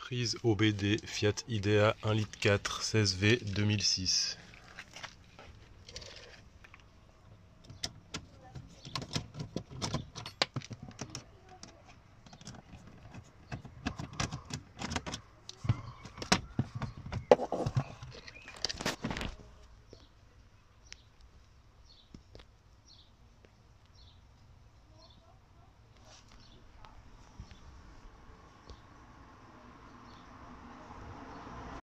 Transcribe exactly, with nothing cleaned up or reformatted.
Prise O B D Fiat Idea un litre quatre seize V deux mille six.